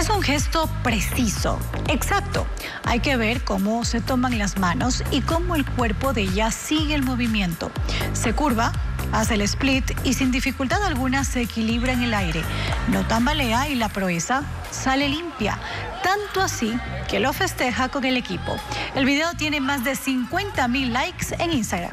Es un gesto preciso, exacto. Hay que ver cómo se toman las manos y cómo el cuerpo de ella sigue el movimiento. Se curva, hace el split y sin dificultad alguna se equilibra en el aire. No tambalea y la proeza sale limpia. Tanto así que lo festeja con el equipo. El video tiene más de 50,000 likes en Instagram.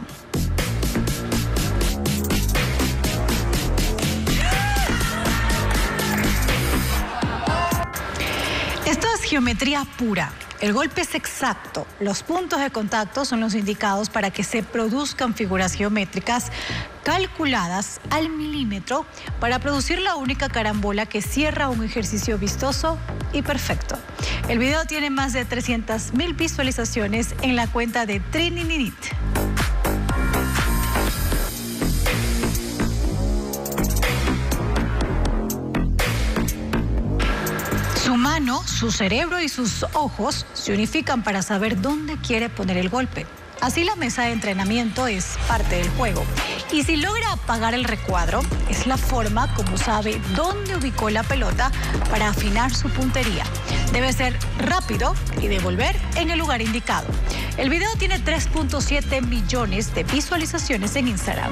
Esto es geometría pura. El golpe es exacto. Los puntos de contacto son los indicados para que se produzcan figuras geométricas calculadas al milímetro para producir la única carambola que cierra un ejercicio vistoso y perfecto. El video tiene más de 300,000 visualizaciones en la cuenta de Trininit. Su mano, su cerebro y sus ojos se unifican para saber dónde quiere poner el golpe. Así la mesa de entrenamiento es parte del juego. Y si logra apagar el recuadro, es la forma como sabe dónde ubicó la pelota para afinar su puntería. Debe ser rápido y devolver en el lugar indicado. El video tiene 3.7 millones de visualizaciones en Instagram.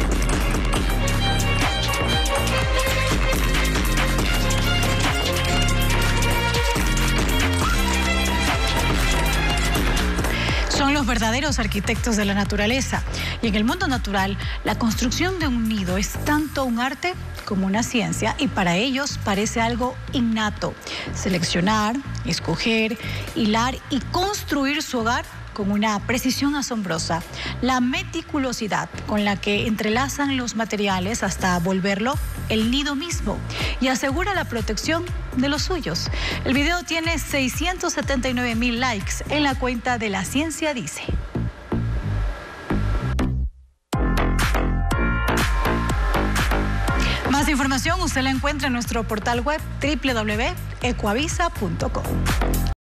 Son los verdaderos arquitectos de la naturaleza. Y en el mundo natural, la construcción de un nido es tanto un arte como una ciencia y para ellos parece algo innato. Seleccionar, escoger, hilar y construir su hogar con una precisión asombrosa. La meticulosidad con la que entrelazan los materiales hasta volverlo el nido mismo y asegura la protección de los suyos. El video tiene 679,000 likes en la cuenta de La Ciencia Dice. Más información usted la encuentra en nuestro portal web www.ecoavisa.com.